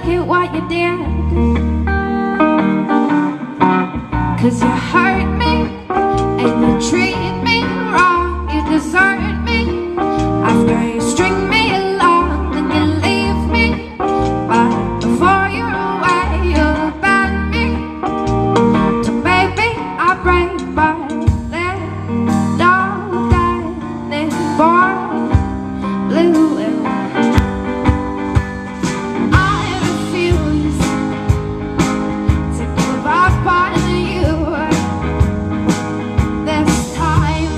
at what you did, 'cause you hurt me and you treat me wrong. You desert me after you string me along, then you leave me. But before you're away, you'll abandon me. So baby, I break, but then don't die. This boy blue. I refuse to give up on you this time.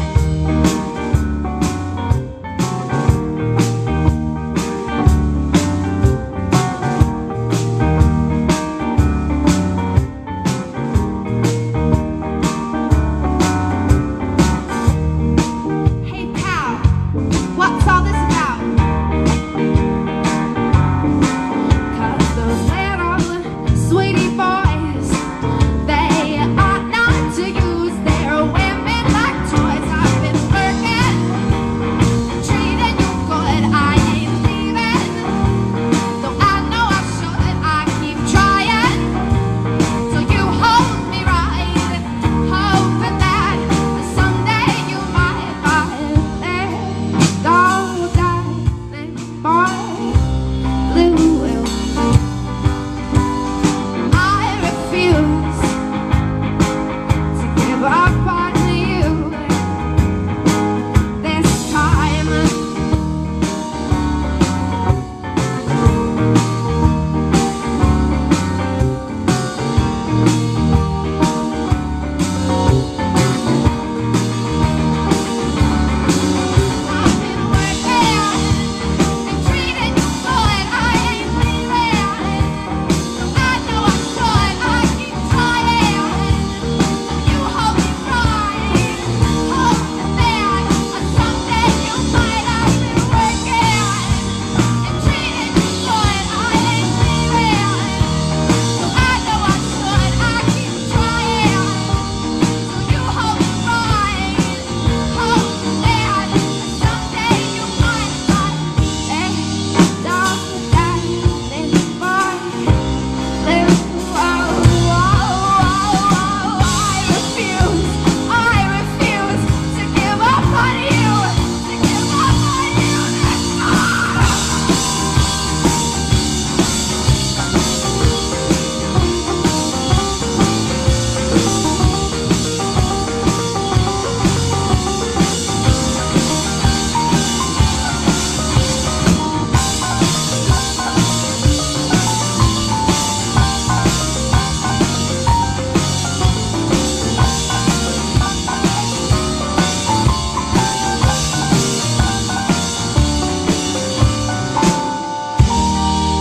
Hey pal, what's all this about? 'Cause those little sweetie boys, they ought not to use their women like toys. I've been working, treating you good, I ain't leaving. Though I know I should, I keep trying. So you hold me right, hoping that someday you might let go, darling boy blue. I refuse to give up on you this time. I've been working and treating you good, I ain't leaving. Though I know I should, I keep trying. You hold me right, hoping that someday you might. I've been working and treating you good, I ain't leaving. Though I know I should, I keep trying. You hold me right, hoping that someday you might. Darling boy blue. I refuse to give up on you, to give up on you this time.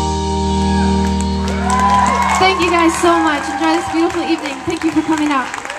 Thank you guys so much. Enjoy this beautiful evening. Thank you for coming out.